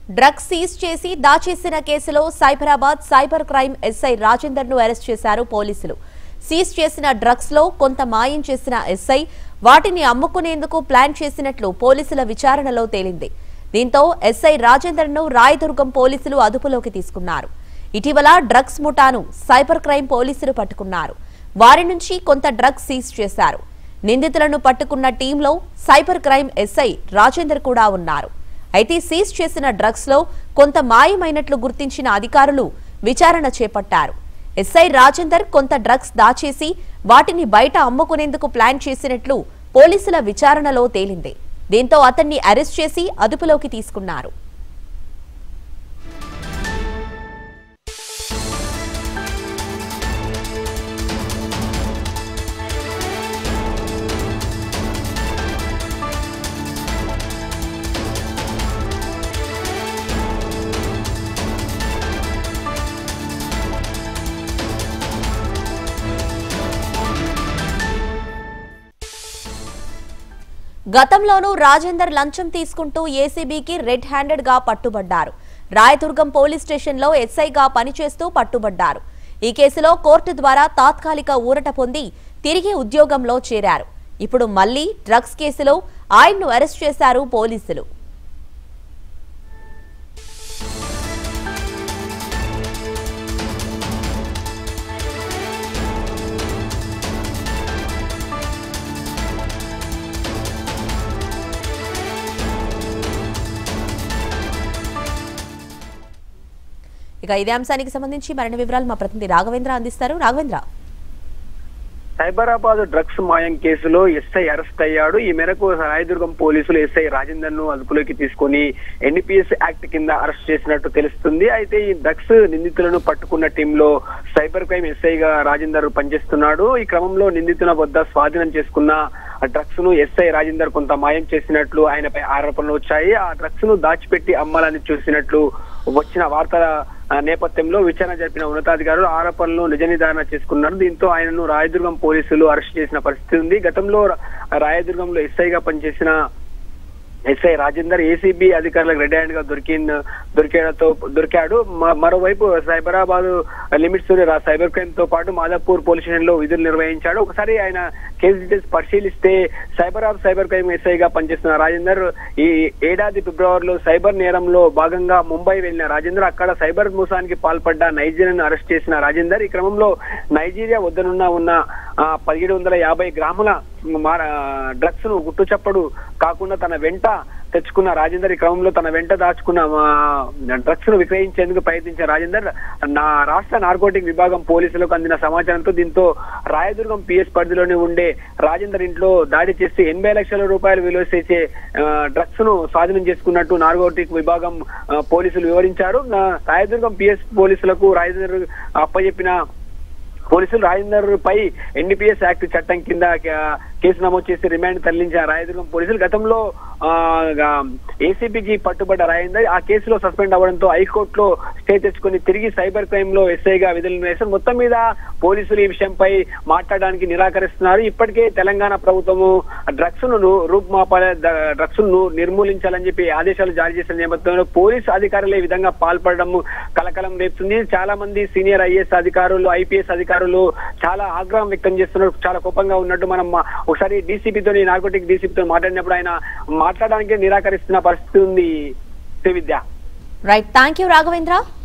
Drugs seize చేసి దాచేసిన కేసులో Cyberabad cyber crime SI Rajender ను అరెస్ట్ చేశారు పోలీసులు. సీజ్ చేసిన డ్రగ్స్ లో కొంత మాయం చేసిన ఎస్ఐ వాటిని అమ్ముకునేందుకు ప్లాన్ చేసినట్లు పోలీసుల విచారణలో తేలింది. దీంతో ఎస్ఐ రాజేందర్ ను రాయదుర్గం పోలీసులు అదుపులోకి తీసుకున్నారు. ఇటీవల డ్రగ్స్ ముఠాను సైబర్ క్రైమ్ పోలీసులు పట్టుకున్నారు. వారి నుంచి కొంత డ్రగ్స్ సీజ్ చేశారు. నిందితులను పట్టుకున్న టీంలో సైబర్ క్రైమ్ ఎస్ఐ రాజేందర్ కూడా ఉన్నారు. అయితే సీజ్ చేసిన డ్రగ్స్ లో కొంత మాయమైనట్లు గుర్తించిన అధికారులు విచారణ చేపట్టారు. ఎస్ఐ రాజేందర్ కొంత డ్రగ్స్ దాచేసి వాటిని బయట అమ్ముకునేందుకు ప్లాన్ చేసినట్లు పోలీసుల విచారణలో తేలింది. దీంతో అతన్ని అరెస్ట్ చేసి అదుపులోకి తీసుకున్నారు. గతంలోనూ రాజేందర్ లంచం తీసుకుంటూ ఏసీబీకి రెడ్ హ్యాండెడ్ గా పట్టుబడ్డారు. రాయదుర్గం పోలీస్ స్టేషన్ లో ఎస్ఐగా పనిచేస్తూ పట్టుబడ్డారు. ఈ కేసులో కోర్టు ద్వారా తాత్కాలిక ఊరట పొంది తిరిగి ఉద్యోగంలో చేరారు. ఇప్పుడు మళ్లీ డ్రగ్స్ కేసులో ఆయన్ను అరెస్ట్ చేశారు పోలీసులు. ఇక ఇదే అంశానికి సంబంధించి మరిన్ని వివరాలు మా ప్రతినిధి రాఘవేంద్ర అందిస్తారు. రాఘవేంద్ర, సైబరాబాద్ డ్రగ్స్ మాయం కేసులో ఎస్ఐ అరెస్ట్ అయ్యాడు. ఈ మేరకు రాయదుర్గం పోలీసులు ఎస్ఐ రాజేందర్ ను అదుపులోకి తీసుకుని ఎన్డీపీఎస్ యాక్ట్ కింద అరెస్ట్ చేసినట్టు తెలుస్తుంది. అయితే ఈ డ్రగ్స్ నిందితులను పట్టుకున్న టీంలో సైబర్ క్రైమ్ ఎస్ఐగా రాజేందర్ పనిచేస్తున్నాడు. ఈ క్రమంలో నిందితుల వద్ద స్వాధీనం చేసుకున్న డ్రగ్స్ ను ఎస్ఐ రాజేందర్ కొంత మాయం చేసినట్లు ఆయనపై ఆరోపణలు వచ్చాయి. ఆ డ్రగ్స్ ను దాచిపెట్టి అమ్మాలని చూసినట్లు వచ్చిన వార్తల నేపథ్యంలో విచారణ జరిపిన ఉన్నతాధికారులు ఆరోపణలు నిజ నిర్ధారణ చేసుకున్నారు. దీంతో ఆయనను రాయదుర్గం పోలీసులు అరెస్ట్ చేసిన పరిస్థితి ఉంది. గతంలో రాయదుర్గంలో ఎస్ఐగా పనిచేసిన ఎస్ఐ రాజేందర్ ఏసీబీ అధికారులకు రెడ్ హ్యాండ్ గా దొరికాడు. మరోవైపు సైబరాబాద్ లిమిట్స్ సైబర్ క్రైమ్ తో పాటు మాదాపూర్ పోలీస్ స్టేషన్ లో విధులు నిర్వహించాడు. ఒకసారి ఆయన కేసు డీటెయిల్స్ పరిశీలిస్తే సైబర్ క్రైమ్ ఎస్ఐగా పనిచేస్తున్న రాజేందర్ ఈ ఏడాది ఫిబ్రవరిలో సైబర్ నేరంలో భాగంగా ముంబై వెళ్లిన రాజేందర్ అక్కడ సైబర్ మోసానికి పాల్పడ్డ నైజీరియాను అరెస్ట్ చేసిన రాజేందర్ ఈ క్రమంలో నైజీరియా వద్దనున్న 1750 గ్రాముల డ్రగ్స్ ను గుట్టుచప్పుడు కాకుండా తన వెంట తెచ్చుకున్న రాజేందర్ ఈ క్రమంలో తన వెంట దాచుకున్న డ్రగ్స్ ను విక్రయించేందుకు ప్రయత్నించిన రాజేందర్ రాష్ట్ర నార్కోటిక్ విభాగం పోలీసులకు అందిన సమాచారంతో దీంతో రాయదుర్గం పిఎస్ పరిధిలోనే ఉండే రాజేందర్ ఇంట్లో దాడి చేసి 80 లక్షల రూపాయలు విలువ చేసే డ్రగ్స్ ను స్వాధీనం చేసుకున్నట్టు నార్కోటిక్ విభాగం పోలీసులు వివరించారు. రాయదుర్గం పిఎస్ పోలీసులకు రాజేందర్ అప్పచెప్పిన పోలీసులు రాజేందర్ పై ఎన్డీపీఎస్ యాక్ట్ చట్టం కింద కేసు నమోదు చేసి రిమాండ్ తరలించిన రాయదుర్గం పోలీసులు గతంలో ఏసీబీకి పట్టుబడ్డ రాజేందర్ ఆ కేసులో సస్పెండ్ అవ్వడంతో హైకోర్టులో స్టే తెచ్చుకుని తిరిగి సైబర్ క్రైమ్ లో ఎస్ఐగా విధులు నిర్వహిస్తారు. మొత్తం మీద పోలీసులు ఈ విషయంపై మాట్లాడడానికి నిరాకరిస్తున్నారు. ఇప్పటికే తెలంగాణ ప్రభుత్వము డ్రగ్స్ ను నిర్మూలించాలని చెప్పి ఆదేశాలు జారీ చేసిన నేపథ్యంలో పోలీసు అధికారులు ఈ విధంగా పాల్పడడం కలకలం రేపుతుంది. చాలా మంది సీనియర్ ఐఏఎస్ అధికారులు ఐపీఎస్ అధికారులు చాలా ఆగ్రహం వ్యక్తం చేస్తున్నారు, చాలా కోపంగా ఉన్నట్టు మనం ఒకసారి డీసీపీతో నార్కోటిక్ డీసీపీతో మాట్లాడినప్పుడు ఆయన మాట్లాడడానికి నిరాకరిస్తున్న పరిస్థితి ఉంది. Vidya right, thank you Raghavendra.